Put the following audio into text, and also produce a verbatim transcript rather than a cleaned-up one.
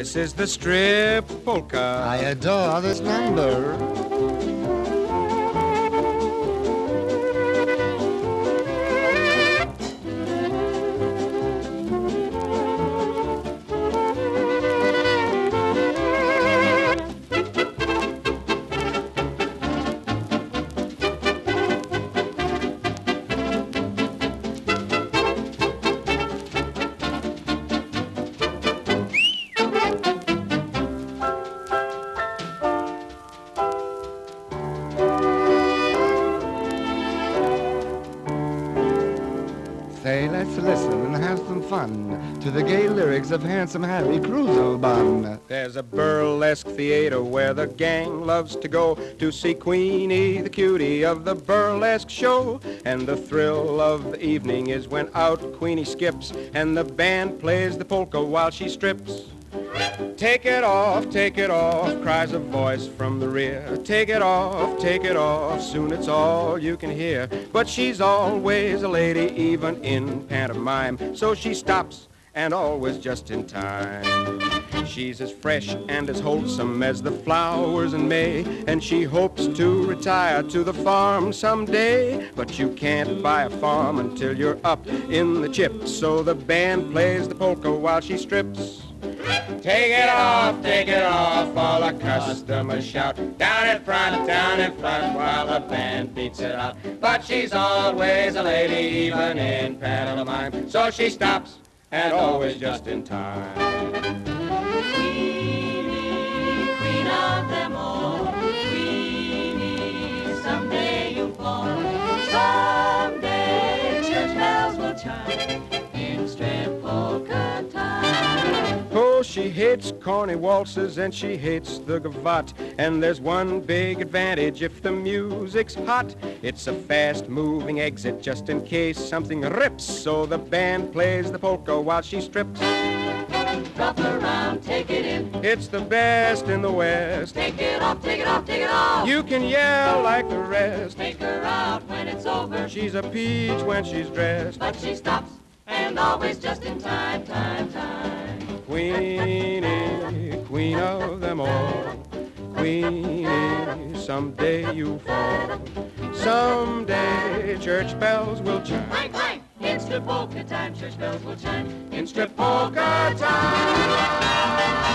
This is the strip polka. I adore this number. Say, let's listen and have some fun to the gay lyrics of Handsome Harry Cruzelbun. There's a burlesque theater where the gang loves to go to see Queenie, the cutie of the burlesque show. And the thrill of the evening is when out Queenie skips and the band plays the polka while she strips. Take it off, take it off, cries a voice from the rear. Take it off, take it off, soon it's all you can hear. But she's always a lady, even in pantomime, so she stops and always just in time. She's as fresh and as wholesome as the flowers in May, and she hopes to retire to the farm someday. But you can't buy a farm until you're up in the chips, so the band plays the polka while she strips. Take it off, take it off, all the customers shout. Down in front, down in front, while the band beats it out. But she's always a lady, even in pantomime, so she stops and always just in time. Queenie, queen of them all, Queenie, someday you'll fall. Someday church bells will chime in strip polka time. Oh, she hates corny waltzes and she hates the gavotte. And there's one big advantage if the music's hot. It's a fast-moving exit just in case something rips. So the band plays the polka while she strips. Drop around, take it in. It's the best in the West. Take it off, take it off, take it off. You can yell like the rest. Take her out when it's over. She's a peach when she's dressed. But she stops and always just in time, time, time. Queenie, queen of them all. Queenie, someday you fall. Someday church bells will chime. Clang, clang. In strip polka time, church bells will chime. In strip polka time.